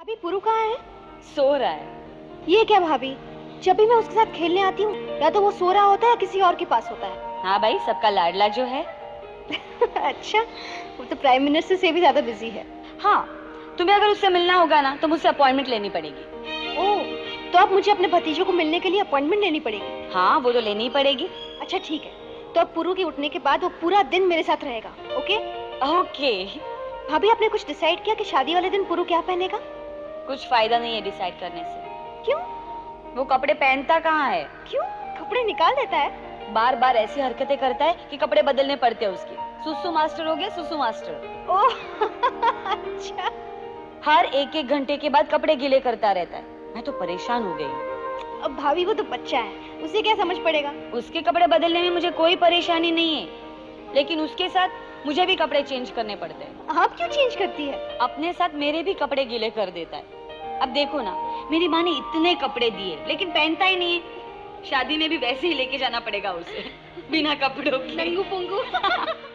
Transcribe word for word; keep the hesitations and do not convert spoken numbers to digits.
अभी पुरु कहाँ है? सो रहा है। ये क्या भाभी, जब भी मैं उसके साथ खेलने आती हूँ या तो वो सो रहा होता है या किसी और के पास होता है। हाँ भाई, सबका लाडला जो है। अच्छा, वो तो प्राइम मिनिस्टर से भी ज्यादा बिजी है। हाँ, तुम्हें अगर उससे मिलना होगा ना तो मुझसे अपॉइंटमेंट लेनी पड़ेगी। ओह, तो अब मुझे अपने भतीजों को मिलने के लिए अपॉइंटमेंट लेनी पड़ेगी? हाँ, वो तो लेनी ही पड़ेगी। अच्छा ठीक है, तो अब पुरु के उठने के बाद वो पूरा दिन मेरे साथ रहेगा। Okay okay. भाभी, आपने कुछ डिसाइड किया कि शादी वाले दिन पुरु क्या पहनेगा? कुछ फायदा नहीं है डिसाइड करने से। क्यों? वो कपड़े पहनता कहाँ है। क्यों? कपड़े निकाल देता है। बार बार ऐसी हरकतें करता है कि कपड़े बदलने पड़ते हैं उसके। सुसु मास्टर हो गया, सुसु मास्टर। ओह अच्छा। हर एक एक घंटे के बाद कपड़े गीले करता रहता है। मैं तो परेशान हो गई हूँ। अब भाभी, वो तो बच्चा है, उसे क्या समझ पड़ेगा। उसके कपड़े बदलने में मुझे कोई परेशानी नहीं है, लेकिन उसके साथ मुझे भी कपड़े चेंज करने पड़ते हैं। आप क्यों चेंज करती है? अपने साथ मेरे भी कपड़े गीले कर देता है। अब देखो ना, मेरी माँ ने इतने कपड़े दिए लेकिन पहनता ही नहीं है। शादी में भी वैसे ही लेके जाना पड़ेगा उसे, बिना कपड़ों के। नंगू पुंगू।